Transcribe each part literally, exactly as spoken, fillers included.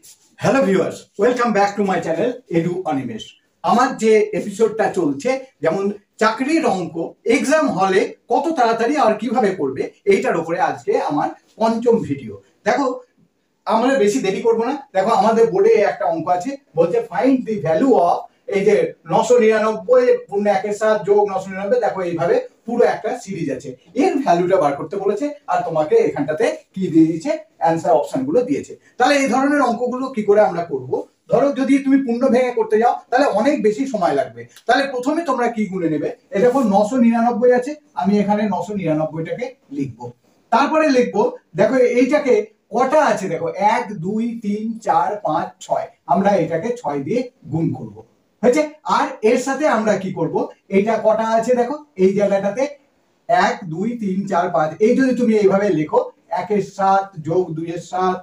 Hello viewers, welcome back to my channel Edu Animesh. আমার যে এপিসোডটা চলছে, যেমন চাকরির অঙ্ক এক্সাম হলে কত তাড়াতাড়ি আর কিভাবে করবে, এইটার উপরে আজকে আমার পঞ্চম ভিডিও। দেখো, আমরা বেশি দেরি করবো না। দেখো, আমাদের বোর্ডে একটা অঙ্ক আছে, বলছে ফাইন্ড দি ভ্যালু অফ, এই যে নশো নিরানব্বই পূর্ণ একের সাত যোগ নশো নিরানব্বই। দেখো, এইভাবে পুরো একটা সিরিজ আছে, এর ভ্যালুটা বার করতে বলেছে, আর তোমাকে এখানটাতে কি দিয়ে দিয়েছে, অ্যান্সার অপশন গুলো দিয়েছে। তাহলে এই ধরনের অঙ্কগুলো কি করে আমরা করব? ধরো, যদি তুমি পূর্ণ ভেঙে করতে যাও তাহলে অনেক বেশি সময় লাগবে। তাহলে প্রথমে তোমরা কি গুনে নেবে, এটা দেখো নশো নিরানব্বই আছে, আমি এখানে নশো নিরানব্বইটাকে লিখবো। তারপরে লিখবো, দেখো এইটাকে কটা আছে, দেখো এক দুই তিন চার পাঁচ ছয়, আমরা এটাকে ছয় দিয়ে গুণ করব, হয়েছে। আর এর সাথে আমরা কি করব, এইটা কটা আছে দেখো, এই জায়গাটাতে এক দুই তিন চার পাঁচ, এই যদি তুমি এইভাবে লেখো, একের সাত যোগ দুইয়ের সাত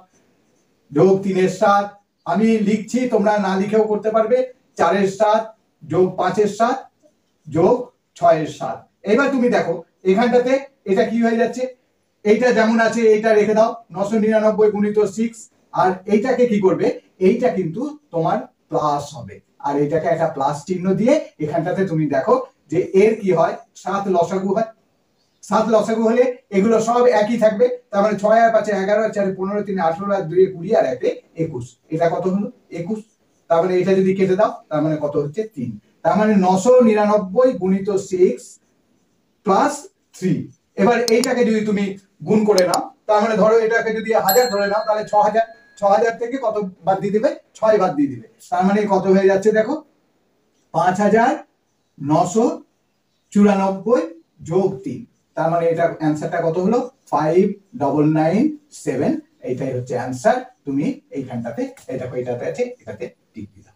যোগ তিনের সাত, আমি লিখছি, তোমরা না লিখেও করতে পারবে, চারের সাত যোগ পাঁচের সাত যোগ ছয়ের সাত। এবার তুমি দেখো এখানটাতে এটা কি হয়ে যাচ্ছে, এইটা যেমন আছে এইটা রেখে দাও, নশো নিরানব্বই গুণিত সিক্স, আর এইটাকে কি করবে, এইটা কিন্তু তোমার প্লাস হবে, আর এইটাকে একটা প্লাস চিহ্ন দিয়ে এখানটাতে তুমি দেখো যে এর কি হয়, সাত লসাগু হয়। সাত লসাগু হলে এগুলো সব একই থাকবে, তার মানে ছয় আর পাঁচে এগারো, আর চারে পনেরো, তিনে আঠারো, আর দুই কুড়ি, আর একে একুশ। এটা কত হলো, একুশ। তার মানে এটা যদি কেটে দাও, তার মানে কত হচ্ছে, তিন। তার মানে নশো নিরানব্বই গুণিত সিক্স প্লাস থ্রি। এবার এইটাকে যদি তুমি গুণ করে নাও, তার মানে ধরো এটাকে যদি হাজার ধরে নাও, তাহলে ছ হাজার, ছ হাজার থেকে কত বাদ দিয়ে দিবে, ছয় বাদ দিয়ে দিবে। তার মানে কত হয়ে যাচ্ছে দেখো, পাঁচ হাজার নশো চুরানব্বই যোগ তিন। তার মানে এটা অ্যান্সারটা কত হলো, ফাইভ ডবল নাইন সেভেন। এইটাই হচ্ছে অ্যান্সার। তুমি এইখানটাতে এই দেখো, এটাতে আছে, এটাতে টিক দিলাম।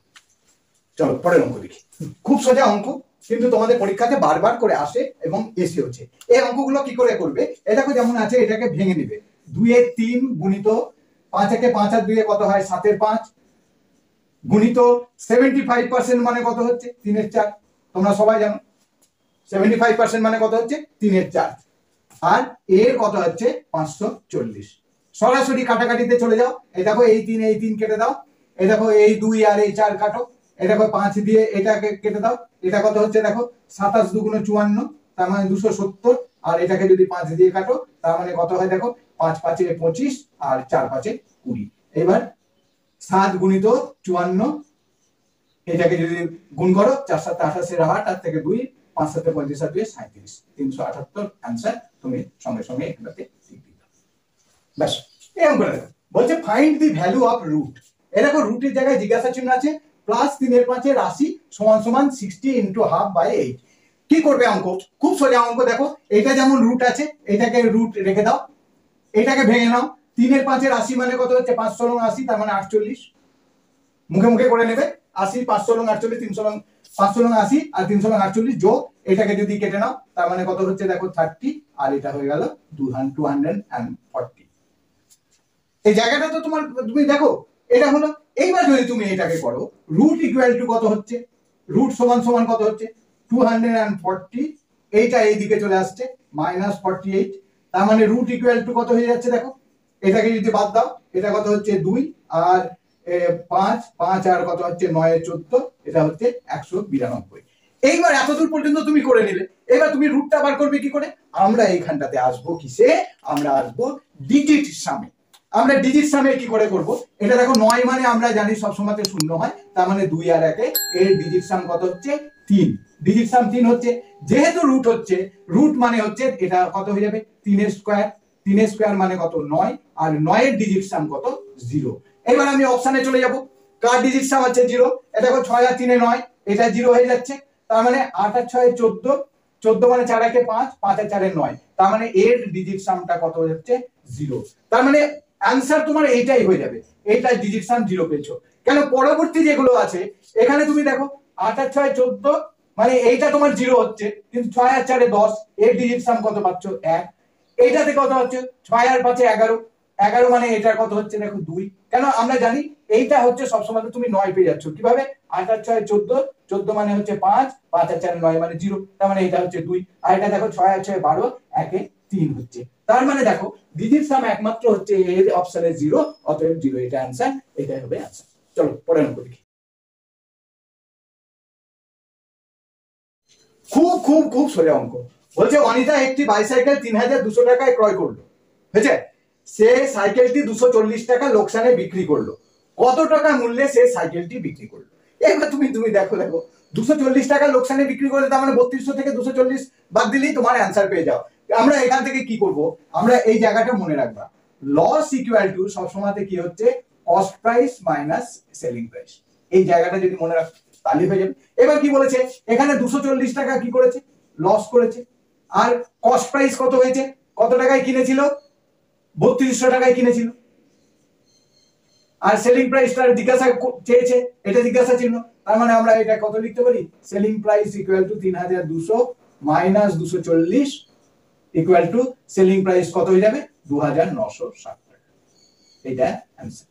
চলো পরের অঙ্ক দেখি। খুব সোজা অঙ্ক, কিন্তু তোমাদের পরীক্ষাতে বারবার করে আসে এবং এসে হচ্ছে। এই অঙ্কগুলো কি করে করবে, এই দেখো যেমন আছে, এটাকে ভেঙে নেবে। দুইয়ের তিন গুণিত পাঁচ, একে পাঁচ আর দুইয়ে কত হয়, সাতের পাঁচ, গুণিত সেভেন্টি ফাইভ পার্সেন্ট মানে কত হচ্ছে, তিনের চার। তোমরা সবাই জানো সেভেন্টি ফাইভ পার্সেন্ট মানে কত হচ্ছে, তিনের চার। আর এর কত হচ্ছে, পাঁচশো চল্লিশ। সরাসরি কাটাকাটিতে চলে যাও, এই দেখো এই তিন এই তিন কেটে দাও, এই দেখো এই দুই আর এই চার কাটো, এই দেখো পাঁচ দিয়ে এটাকে কেটে দাও, এটা কত হচ্ছে দেখো, সাতাশ দুগুণ চুয়ান্ন, তার মানে দুশো সত্তর। আর এটাকে যদি পাঁচ দিয়ে কাটো, তার মানে কত হয় দেখো, পাঁচ পাঁচে পঁচিশ, আর চার পাঁচে কুড়ি। এবার সাত গুণিত চুয়ান্ন, এটাকে যদি গুণ করো, চার সাথে আঠাশের আট, আর থেকে দুই, পাঁচ সাথে পঁয়ত্রিশ, আর দুই সাঁত্রিশ, তিনশো আটাত্তর অ্যান্সার। তুমি সঙ্গে সঙ্গে এখানে ঠিক দিতে, ব্যাস। এরকম করে দেখো, বলছে find the value of root. এ দেখো, রুটের জায়গায় জিজ্ঞাসা চিহ্ন আছে, প্লাস তিনের পাঁচের আশি সমান সমান sixty into half by eight. কি করবে অঙ্ক, খুব সোজা অঙ্ক। দেখো, এটা যেমন রুট আছে, এটাকে রুট রেখে দাও, এটাকে ভেঙে নাও। তিনের পাঁচের আশি মানে কত হচ্ছে, পাঁচশো লং আশি, তার মানে আটচল্লিশ। মুখে মুখে করে নেবে, আশি পাঁচশো লং আটচল্লিশ, তিনশো লং পাঁচশো লং আশি, আর তিনশো লং আটচল্লিশ যোগ এটাকে যদি কেটে নাও, তার মানে কত হচ্ছে দেখো, থার্টি, আর এটা হয়ে গেল টু হান্ড্রেড অ্যান্ড ফর্টি। এই জায়গাটা তো তোমার, তুমি দেখো এটা হলো। এইবার যদি তুমি এটাকে করো, রুট ইকুয়াল টু কত হচ্ছে, রুট সমান সমান কত হচ্ছে, টু হান্ড্রেড অ্যান্ড ফর্টি। এইটা এইদিকে চলে আসছে, মাইনাস ফর্টি এইট। তার মানে রুট ইকুয়াল টু কত হয়ে যাচ্ছে দেখো, এটাকে যদি বাদ দাও, এটা কত হচ্ছে দুই, আর পাঁচ পাঁচ আর কত হচ্ছে নয় চোদ্দ, এটা হচ্ছে একশো বিরানব্বই। এইবার এতদূর পর্যন্ত তুমি করে নিলে, এবার তুমি রুটটা বার করবে কি করে, আমরা এইখানটাতে আসবো কিসে, আমরা আসবো ডিজিট সামে। আমরা ডিজিট সামে কি করে করব, এটা দেখো নয় মানে আমরা জানি সবসময় শূন্য হয়, তার মানে দুই আর একে, এর ডিজিট সাম কত হচ্ছে, তিন। ডিজিট সাম তিন হচ্ছে, যেহেতু রুট হচ্ছে, রুট মানে হচ্ছে এটা কত হয়ে যাবে, তিনের স্কোয়ার। তিনের স্কোয়ার মানে কত, নয়, আর নয়ের ডিজিট সাম কত, জিরো। এবার আমি অপশনে চলে যাব, কার ডিজিট সাম হচ্ছে জিরো, এটা দেখো ছয় আর তিনে নয়, এটা জিরো হয়ে যাচ্ছে। তার মানে আট আর ছয় চোদ্দ, চোদ্দ মানে চার একে পাঁচ, পাঁচ আর চারে নয়, তার মানে এর ডিজিট সামটা কত হচ্ছে, জিরো। তার মানে অ্যান্সার তোমার এইটাই হয়ে যাবে, এইটাই ডিজিট সাম জিরো পেয়েছো। কেন, পরবর্তী যেগুলো আছে এখানে তুমি দেখো, আট আর ছয় চোদ্দ, মানে এইটা তোমার জিরো হচ্ছে, কিন্তু ছয় আর চারে দশ, এর ডিজিট সাম কত পাচ্ছ, এক। এইটাতে কত হচ্ছে, ছয় আর পাঁচে এগারো, এগারো মানে এটা কত হচ্ছে দেখো, দুই। কেন, আমরা জানি এইটা হচ্ছে সবসময় তুমি নয় পেয়ে যাচ্ছ, কিভাবে, আট আর ছয় চোদ্দ, চোদ্দ মানে হচ্ছে পাঁচ, পাঁচ আর চারে নয় মানে জিরো, তার মানে এটা হচ্ছে দুই। আর এটা দেখো ছয় আর ছয় বারো, একে তিন হচ্ছে, তার মানে দেখো ডিজিট সাম একমাত্র হচ্ছে এর অপশনে জিরো, অতএব জিরো, এটা অ্যান্সার, এটাই হবে অ্যান্সার। চলো পরের অঙ্ক দেখি। খুব খুব খুব সোজা অঙ্ক। বলছে অনিতা একটি বাইসাইকেল তিন হাজার দুশো টাকায় ক্রয় করলো, বুঝছে? সে সাইকেলটি দুশো চল্লিশ টাকা লোকসানে বিক্রি করলো, কত টাকা মূল্যে সে সাইকেলটি বিক্রি করলো? এবার তুমি তুমি দেখো দেখো দুশো চল্লিশ টাকা লোকসানে বিক্রি করলে তার মানে বত্রিশশো থেকে দুশো চল্লিশ বাদ দিলেই তোমার অ্যান্সার পেয়ে যাও। আমরা এখান থেকে কি করব, আমরা এই জায়গাটা মনে রাখবা, লস ইকুয়াল টু সবসময় কি হচ্ছে cost price minus selling price. এই জায়গাটা যদি মনে রাখো তাহলে হয়ে যাবে। এবার কি বলেছে, এখানে দুশো চল্লিশ টাকা কি করেছে, লস করেছে, আর কস্ট প্রাইস কত হয়েছে, কত টাকায় কিনেছিল, বত্রিশশো টাকায় কিনেছিল, আর সেলিং প্রাইসটা জিজ্ঞাসা চেয়েছে, এটা জিজ্ঞাসা চিহ্ন, তার মানে আমরা এটা কত লিখতে পারি, সেলিং প্রাইস ইকুয়াল টু তিন হাজার দুশো মাইনাস দুশো চল্লিশ ইকুয়াল টু সেলিং প্রাইস কত হয়ে যাবে, দু হাজার নশো ষাট টাকা। এটা অ্যান্সার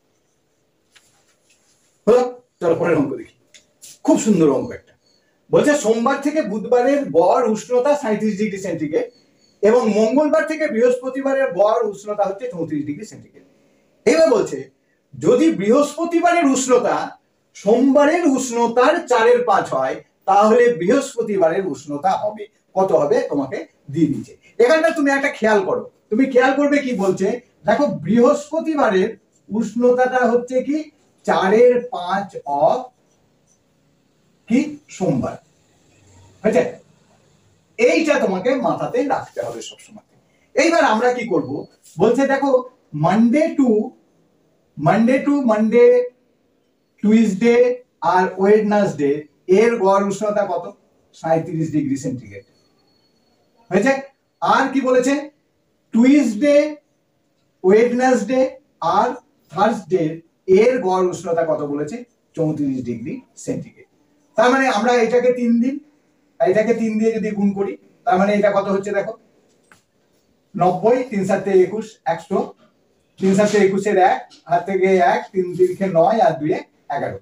হলো। চলো পরের অঙ্ক দেখি, খুব সুন্দর অঙ্ক একটা। বলছে সোমবার থেকে বুধবারের গড় উষ্ণতা সাঁত্রিশ ডিগ্রি সেন্টিগ্রেড এবং মঙ্গলবার থেকে বৃহস্পতিবারের গড় উষ্ণতা হচ্ছে চৌত্রিশ ডিগ্রি সেন্টিগ্রেড। এবার বলছে যদি বৃহস্পতিবারের উষ্ণতা সোমবারের উষ্ণতার চারের পাঁচ হয় তাহলে বৃহস্পতিবারের উষ্ণতা হবে কত হবে, তোমাকে দিয়ে দিচ্ছে। এখানটা তুমি একটা খেয়াল করো, তুমি খেয়াল করবে কি বলছে, দেখো বৃহস্পতিবারের উষ্ণতাটা হচ্ছে কি চারের পাঁচ অফ কি সোমবার, বুঝছে? এইটা তোমাকে মাথাতে রাখতে হবে সবসময়। এইবার আমরা কি করব, বলছে দেখো Monday to Monday to Monday Tuesday আর ওয়েডনেসডে এর গড় উষ্ণতা কত, সাঁত্রিশ ডিগ্রি সেন্টিগ্রেড, হয়েছে? আর কি বলেছে, টুইসডে ওয়েডনেসডে আর থার্সডে এর গড় উষ্ণতা কত বলেছে, চৌত্রিশ ডিগ্রি সেন্টিগ্রেড। তার মানে আমরা এটাকে তিন দিন এটাকে তিন দিয়ে যদি গুণ করি তার মানে এটা কত হচ্ছে দেখো, নব্বই, তিন সাতে একুশ, একশো, তিন সাতে একুশের এক, হাত থেকে এক, তিন তিরিখে নয়, আর দুই এগারো,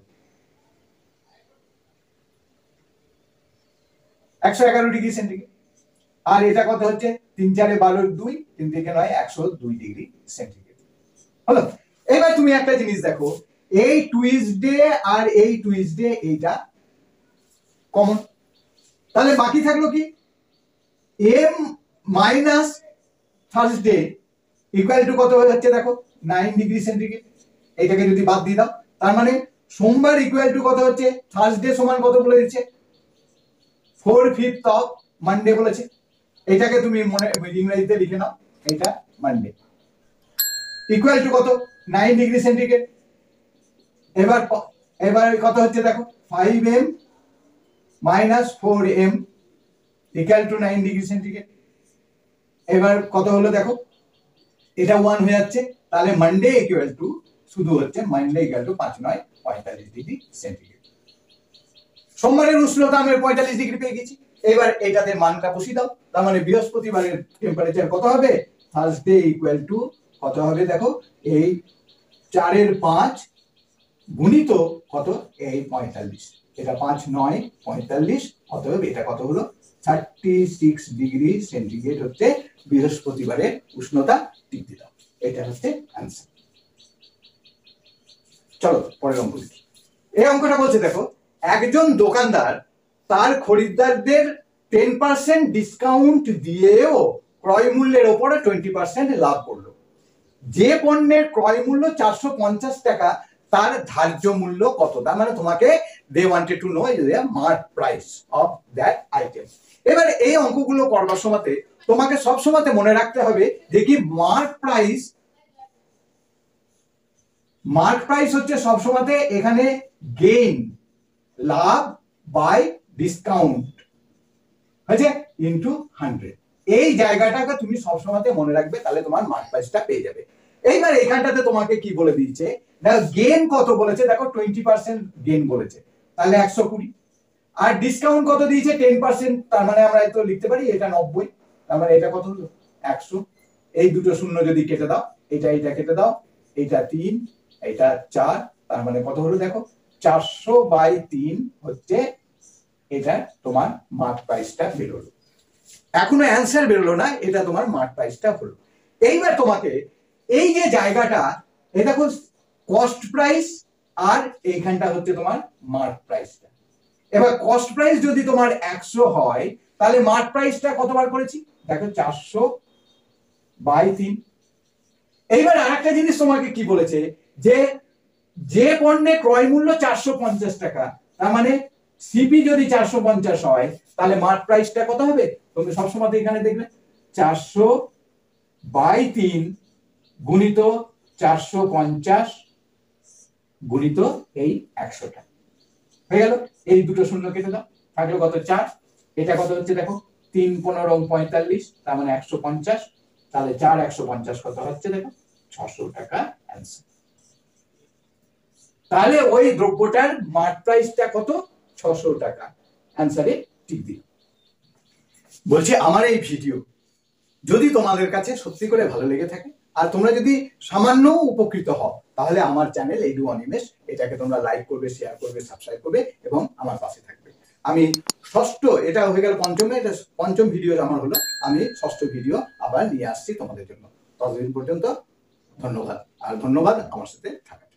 একশো এগারো ডিগ্রি সেন্টিগ্রেড। আর এটা কত হচ্ছে, তিন চারে বারোর দুই, তিন থেকে নয়, একশো দুই ডিগ্রি সেন্টিগ্রেড হলো। এবার তুমি একটা জিনিস দেখো, এই টুইসডে আর এই টুইসডে এইটা কমন, তাহলে বাকি থাকলো কি, M minus Thursday equal to কত হচ্ছে দেখো, নাইন ডিগ্রি সেন্টিগ্রেড। এটাকে যদি বাদ দিয়ে দাও তার মানে সোমবার ইকুয়াল টু কত হচ্ছে, থার্সডে সমান কত বলে দিচ্ছে, ফোর ফিফথ অফ মানডে বলেছে। এটাকে তুমি মনে ইংরেজিতে লিখে নাও, এটা মানডে ইকুয়াল টু কত, নাইন ডিগ্রি সেন্টিগ্রেড। এবার এবার কত হচ্ছে দেখো, five M minus four M equal to nine degree centigrade. এবার কত হলো দেখো, এটা ওয়ান হয়ে যাচ্ছে, তাহলে মানডে ইকুয়াল টু শুধু হচ্ছে মানডে ইকুয়াল টু পাঁচ নয় পঁয়তাল্লিশ ডিগ্রি সেন্টিগ্রেড। সোমবারের উষ্ণতা আমরা পঁয়তাল্লিশ ডিগ্রি পেয়ে গেছি। এবার এটাতে মানটা বসিয়ে দাও, তার মানে বৃহস্পতিবারের টেম্পারেচার কত হবে, থার্সডে ইকুয়াল টু কত হবে দেখো, এই চারের পাঁচ গুণিত কত, এই পঁয়তাল্লিশ, এটা পাঁচ নয় পঁয়তাল্লিশ, অতএব এটা কত হলো, থার্টি সিক্স ডিগ্রি সেন্টিগ্রেড হচ্ছে বৃহস্পতিবারের উষ্ণতা। টিক দিলাম, এটা হচ্ছে অ্যান্সার। চলো পরের অঙ্ক দেখি। এই অঙ্কটা বলছে দেখো, একজন দোকানদার তার খরিদ্দারদের টেন পার্সেন্ট ডিসকাউন্ট দিয়েও ক্রয় মূল্যের ওপরে টোয়েন্টি পার্সেন্ট লাভ করলো। যে পণ্যের ক্রয় মূল্য চারশো পঞ্চাশ টাকা তার ধার্য মূল্য কত, তার মানে তোমাকে they wanted to know the mark price of that item. এবার এই অঙ্কগুলো করবার সময় তোমাকে সব সময় মনে রাখতে হবে যে কি মার্ক প্রাইস, মার্ক প্রাইস হচ্ছে সবসময় এখানে গেইন, লাভ বাই ডিসকাউন্ট হয়েছে ইনটু হান্ড্রেড। এই জায়গাটাকে তুমি সবসময় মনে রাখবে, তাহলে তোমার মার্ক প্রাইসটা পেয়ে যাবে। এইবার এখানটাতে তোমাকে কি বলে দিয়েছে, দেখো গেন কত বলেছে, দেখো টোয়েন্টি পার্সেন্ট গেন বলেছে, তাহলে একশো কুড়ি, আর ডিসকাউন্ট কত দিয়েছে টেন পার্সেন্ট, তার মানে আমরা তো লিখতে পারি এটা নব্বই, তার মানে এটা কত হলো একশো। এই দুটো শূন্য যদি কেটে দাও, এটা এটা কেটে দাও, এটা তিন, এটা চার, তার মানে কত হলো দেখো, চারশো বাই তিন হচ্ছে এটা তোমার মার্ক প্রাইসটা বেরোলো। এখনো অ্যান্সার বেরোলো না, এটা তোমার মার্ক প্রাইসটা হলো। এইবার তোমাকে এই যে জায়গাটা, এই দেখো কস্ট প্রাইস আর এইখানটা হচ্ছে তোমার মার্ক প্রাইসটা। এবার কস্ট প্রাইস যদি তোমার একশো হয় তাহলে মার্ক প্রাইসটা কতবার করেছি দেখো চারশো বাই তিন। এইবার আরেকটা জিনিস তোমাকে কি বলেছে যে যে পণ্যে ক্রয় মূল্য চারশো পঞ্চাশ টাকা, তার মানে সিপি যদি চারশো পঞ্চাশ হয় তাহলে মার্ক প্রাইসটা কত হবে? তুমি সবসময় এখানে দেখবে চারশো বাই তিন গুণিত চারশো পঞ্চাশ গুণিত এই একশোটা হয়ে গেল। এই দুটো শূন্য কেটে দাও, থাকলো কত চার। এটা কত হচ্ছে দেখো তিন পনেরো পঁয়তাল্লিশ, তার মানে একশো পঞ্চাশ। তাহলে চার একশো পঞ্চাশ কত হচ্ছে দেখো ছশো টাকা অ্যান্সার। তাহলে ওই দ্রব্যটার মার্ক প্রাইসটা কত? ছশো টাকা। অ্যান্সারে টিক দিই। বলছি আমার এই ভিডিও যদি তোমাদের কাছে সত্যি করে ভালো লেগে থাকে আর তোমরা যদি সামান্য উপকৃত হও তাহলে আমার চ্যানেল এডু অনিমেষ এটাকে তোমরা লাইক করবে, শেয়ার করবে, সাবস্ক্রাইব করবে এবং আমার পাশে থাকবে। আমি ষষ্ঠ, এটা হয়ে গেল পঞ্চমে, এটা পঞ্চম ভিডিও আমার হলো, আমি ষষ্ঠ ভিডিও আবার নিয়ে আসছি তোমাদের জন্য। ততদিন পর্যন্ত ধন্যবাদ, আর ধন্যবাদ আমার সাথে থাকা।